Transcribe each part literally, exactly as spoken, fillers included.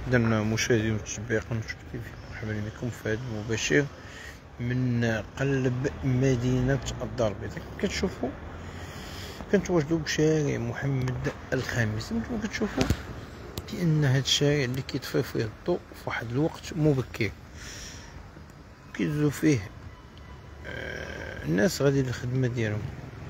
إذا مشاهدي ومتابعي قناة تيفي، مرحبا بكم في هذا المباشر من قلب مدينة الدار البيضاء. كتشوفوا كنتواجدوا بشارع محمد الخامس. نتوما كتشوفوا بأن هذا الشارع اللي كيطفي فيه الضوء في واحد الوقت مبكر، كيدوزو فيه آه الناس غادي للخدمة ديالهم.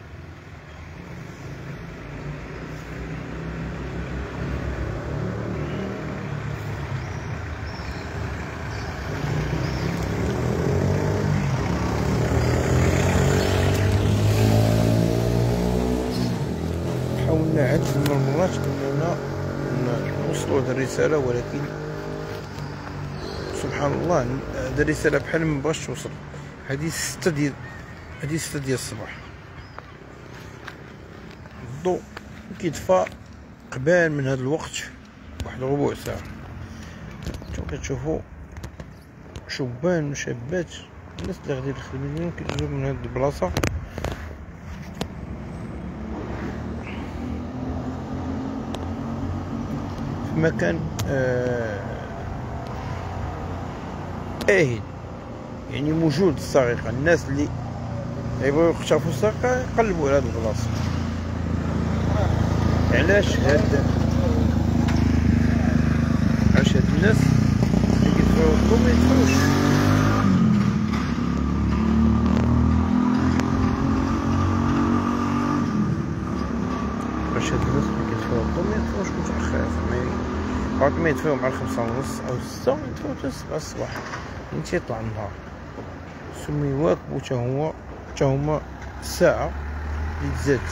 حاولنا عدة من المرات اننا نوصلوا هذه الرسالة، ولكن سبحان الله هذه الرسالة بحال مبغاش توصل. هذه ستة ديال هذه ستة ديال الصباح، الضوء كيطفى قبال من هذا الوقت واحد ربع ساعة. نتوما كتشوفوا شبان وشابات الناس اللي غادي للخدمة ديالهم كيدوزو من هاد البلاصة. في مكان آه آهل، يعني موجود السرقة. الناس اللي يبغيو يقترفوا السرقة يقلبوا على هاد البلاصة. علاش هاد علاش هاد الناس اللي كيدفعوا الضو ميدفعوش؟ علاش هاد الناس اللي كيدفعوا الضو ميدفعوش متأخر؟ عاد ما يدفعو مع الخمسة ونص أو الستة، يدفعو حتى السبعة الصباح يعني تيطلع النهار. ثم يواكبو تا هو تا هما الساعة اللي تزاد.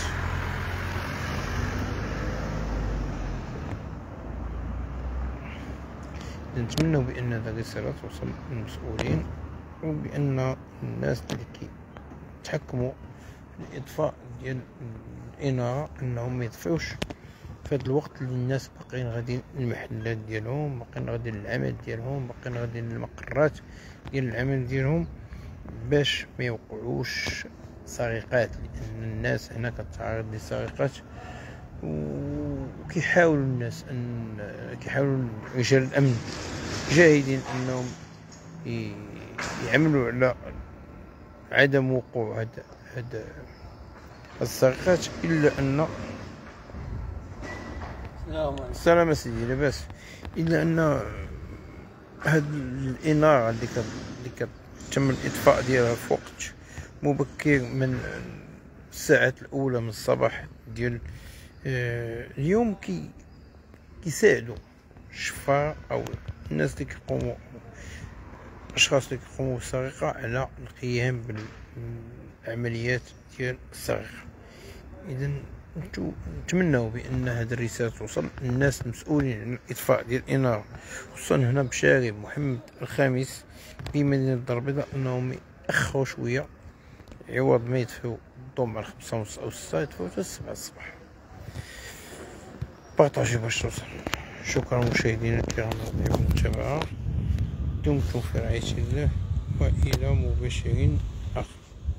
نتمنوا بأن هذه الرسالة توصل للمسؤولين، وبأن الناس اللي كيتحكموا في الإطفاء ديال الإنارة أنهم ميطفيوش في هذا الوقت اللي الناس باقيين غاديين للمحلات ديالهم، باقيين غاديين للعمل ديالهم، باقيين غاديين للمقرات ديال العمل ديالهم، باش ما يوقعوش سرقات. لأن الناس هنا كتعرض لسرقات، وكيحاولوا الناس ان كيحاولوا رجال الامن جاهدين انهم يعملوا على عدم وقوع هاد هاد السرقات، الا ان السلام سيدي لاباس الا ان هاد الاناره اللي كت اللي كتم الاطفاء ديالها في وقت مبكر من الساعات الاولى من الصباح ديال آه اليوم كي كيساعدوا الشفار او الناس اللي كيقوموا الاشخاص اللي كيقوموا بالسرقه على القيام بالعمليات ديال السرقه. اذا نتمنوا بان هذه الرساله توصل للناس المسؤولين عن الاطفاء ديال الاناره، خصوصا هنا بشارع محمد الخامس في مدينه الدار البيضاء، انهم ياخروا شويه، عوض ما يدفعوا الضوء مع الخمسة ونص او الستة يدفعوا حتى السبعة الصباح. بارطاجي باش توصل. شكرا مشاهدينا الكرام على المتابعة، دمتم في رعاية الله، والى مباشر اخر.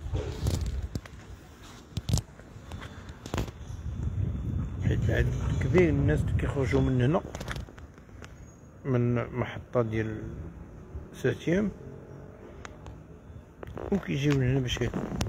حيت عدد كبير من الناس كيخرجوا من هنا من محطة ديال ساتيام وكيجيو لهنا باش ياكلوا.